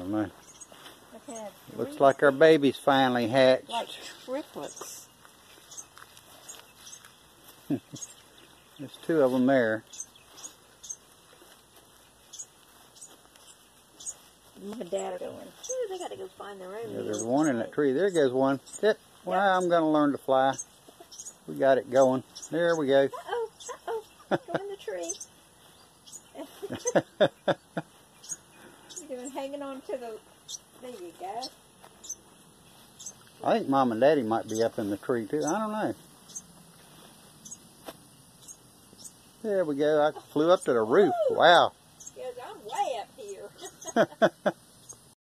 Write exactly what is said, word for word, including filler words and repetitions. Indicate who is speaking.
Speaker 1: don't know.
Speaker 2: I've had
Speaker 1: Looks like our babies finally hatched.
Speaker 2: like triplets.
Speaker 1: There's two of them there.
Speaker 2: Mom and Dad are going, ooh, they got to go find their own
Speaker 1: Yeah,
Speaker 2: meal.
Speaker 1: there's one in that tree. There goes one. Sit. Well, I'm going to learn to fly. We got it going. There we go.
Speaker 2: Uh-oh, uh-oh, go in the tree. You're doing hanging on to the, there you go.
Speaker 1: I think Mom and Daddy might be up in the tree too. I don't know. There we go. I flew up to the roof. Wow.
Speaker 2: Because I'm way up here.